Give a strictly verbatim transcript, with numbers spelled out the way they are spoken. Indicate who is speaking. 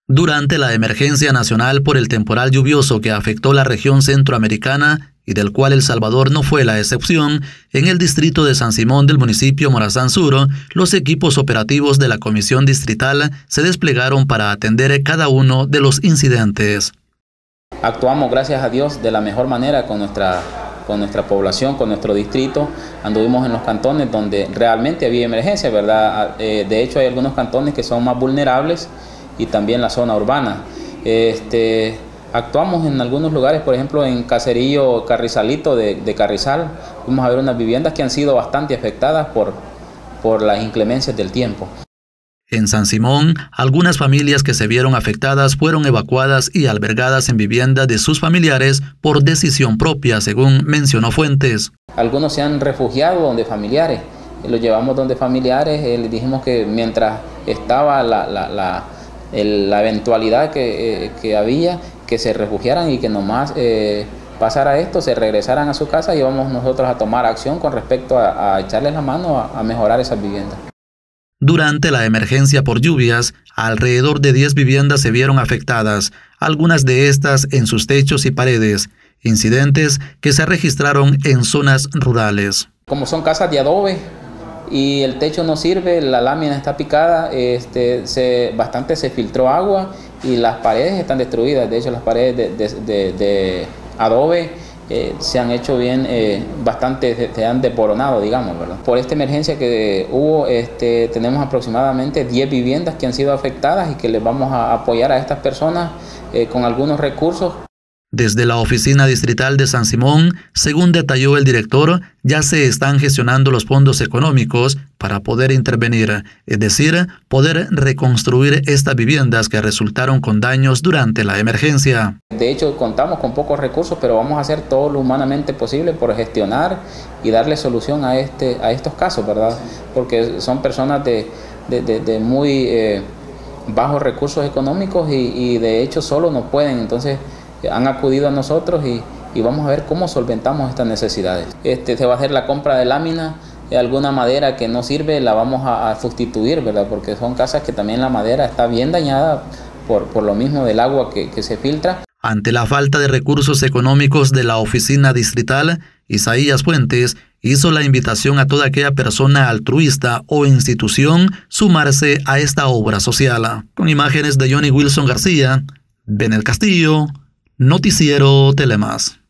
Speaker 1: Durante la emergencia nacional por el temporal lluvioso que afectó la región centroamericana y del cual El Salvador no fue la excepción, en el distrito de San Simón del municipio Morazán Sur, los equipos operativos de la Comisión Distrital se desplegaron para atender cada uno de los incidentes.
Speaker 2: Actuamos, gracias a Dios, de la mejor manera con nuestra, con nuestra población, con nuestro distrito. Anduvimos en los cantones donde realmente había emergencia, ¿verdad? Eh, de hecho, hay algunos cantones que son más vulnerables y también la zona urbana. Este, actuamos en algunos lugares, por ejemplo en Caserío Carrizalito de, de Carrizal, fuimos a ver unas viviendas que han sido bastante afectadas por, por las inclemencias del tiempo.
Speaker 1: En San Simón, algunas familias que se vieron afectadas fueron evacuadas y albergadas en viviendas de sus familiares por decisión propia, según mencionó Fuentes.
Speaker 2: Algunos se han refugiado donde familiares, los llevamos donde familiares, eh, les dijimos que mientras estaba la, la, la El, la eventualidad que, eh, que había, que se refugiaran y que nomás eh, pasara esto, se regresaran a su casa y vamos nosotros a tomar acción con respecto a, a echarles la mano a, a mejorar esas viviendas.
Speaker 1: Durante la emergencia por lluvias, alrededor de diez viviendas se vieron afectadas, algunas de estas en sus techos y paredes, incidentes que se registraron en zonas rurales.
Speaker 2: Como son casas de adobe, y el techo no sirve, la lámina está picada, este, se, bastante se filtró agua y las paredes están destruidas. De hecho, las paredes de, de, de, de adobe eh, se han hecho bien, eh, bastante se, se han desboronado, digamos, ¿verdad? Por esta emergencia que hubo, este, tenemos aproximadamente diez viviendas que han sido afectadas y que les vamos a apoyar a estas personas eh, con algunos recursos.
Speaker 1: Desde la Oficina Distrital de San Simón, según detalló el director, ya se están gestionando los fondos económicos para poder intervenir, es decir, poder reconstruir estas viviendas que resultaron con daños durante la emergencia.
Speaker 2: De hecho, contamos con pocos recursos, pero vamos a hacer todo lo humanamente posible por gestionar y darle solución a, este, a estos casos, ¿verdad? Porque son personas de, de, de, de muy eh, bajos recursos económicos y, y de hecho solo no pueden, entonces han acudido a nosotros y, y vamos a ver cómo solventamos estas necesidades. Este, se va a hacer la compra de lámina, de alguna madera que no sirve la vamos a, a sustituir, ¿verdad? Porque son casas que también la madera está bien dañada por, por lo mismo del agua que, que se filtra.
Speaker 1: Ante la falta de recursos económicos de la Oficina Distrital, Isaías Fuentes hizo la invitación a toda aquella persona altruista o institución sumarse a esta obra social. Con imágenes de Johnny Wilson García, Benel Castillo, Noticiero Telemás.